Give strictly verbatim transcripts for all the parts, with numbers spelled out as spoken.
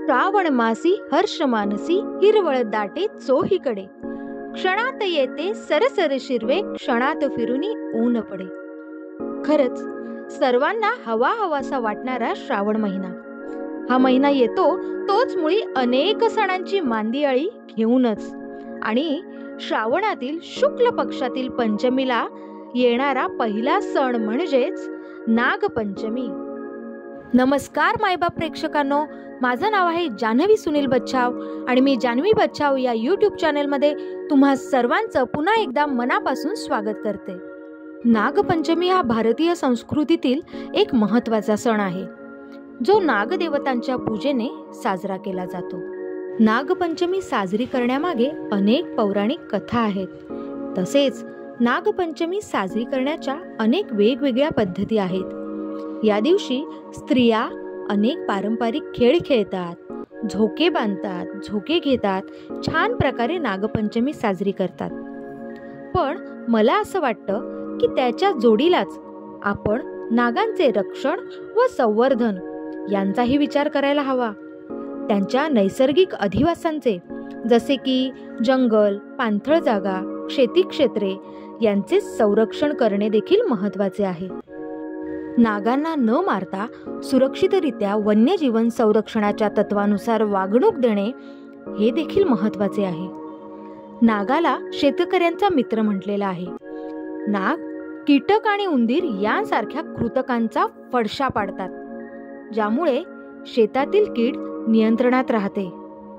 श्रावण मासी हर्ष मानसी हिरवळ दाटे चोहीकडे, क्षणात येते सरसर शिरवे क्षणात फिरुनी ऊन पडे। खरंच सर्वांना हवा हवासा वाटणारा श्रावण महिना, हा महिना येतो तोच मुळी अनेक सणांची मांदियाळी घेऊनच, आणि श्रावणातील शुक्ल पक्षातील पंचमीला येणारा पहिला सण म्हणजेच नागपंचमी। नमस्कार मायबाप प्रेक्षकांनो, माझं नाव आहे जान्हवी सुनील बच्छाव आणि मी जान्हवी बच्छाव या यूट्यूब चॅनेलमध्ये तुम्हा सर्वांचं पुन्हा एकदा मनापासून स्वागत करते। नागपंचमी हा भारतीय संस्कृतीतील एक महत्त्वाचा सण आहे, जो नागदेवतांच्या पूजेने साजरा केला जातो। नागपंचमी साजरी करण्यामागे अनेक पौराणिक कथा आहेत। तसेच नागपंचमी साजरी करण्याच्या अनेक वेगवेगळ्या पद्धती आहेत। या दिवशी स्त्रिया अनेक पारंपरिक खेळ खेळतात, झोके बांधतात, झोके घेतात, छान प्रकारे नागपंचमी साजरी करतात। पण मला असं वाटतं की त्याच्या जोडीलाच आपण नागांचे रक्षण व संवर्धन यांचाही विचार करायला हवा। त्यांच्या नैसर्गिक अधिवासांचे, जसे की जंगल, पाणथळ जागा, शेती क्षेत्रे यांचे संरक्षण करणे देखील महत्त्वाचे आहे। नागांना न मारता सुरक्षितरित्या वन्यजीवन संरक्षणाच्या तत्वानुसार वागणूक देणे हे देखील महत्त्वाचे आहे। नागाला शेतकऱ्यांचा मित्र म्हटलेला आहे। नाग कीटक आणि उंदीर यांसारख्या कृतकांचा फडशा पाडतात, ज्यामुळे शेतातील कीड नियंत्रणात राहते।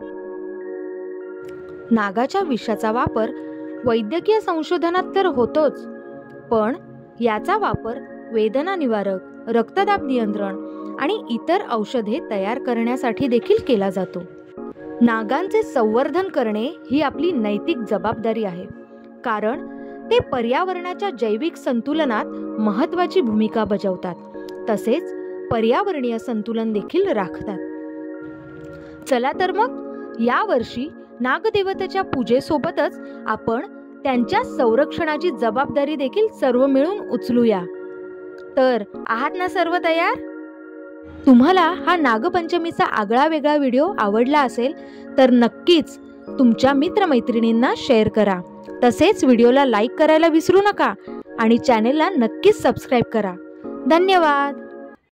नागाच्या विषाचा वापर वैद्यकीय संशोधनात तर होतोच, पण याचा वापर वेदना निवारक, रक्तदाब नियंत्रण आणि इतर औषधे तयार करण्यासाठी देखील केला जातो। नागांचे संवर्धन करणे ही आपली नैतिक जबाबदारी आहे, कारण ते पर्यावरणाच्या जैविक संतुलनात महत्त्वाची भूमिका बजावतात, तसेच पर्यावरणीय संतुलन देखील राखतात। चला तर मग या वर्षी नागदेवतेच्या पूजेसोबतच आपण त्यांच्या संरक्षणाची जबाबदारी देखील सर्व मिळून उचलूया। तर आहात ना सर्व तयार? तुम्हाला हा नागपंचमीचा आगळा वेगळा व्हिडिओ आवडला असेल तर नक्कीच तुमच्या मित्रमैत्रिणींना शेअर करा। तसेच व्हिडिओला लाईक करायला विसरू नका आणि चॅनेलला नक्कीच सबस्क्राईब करा। धन्यवाद।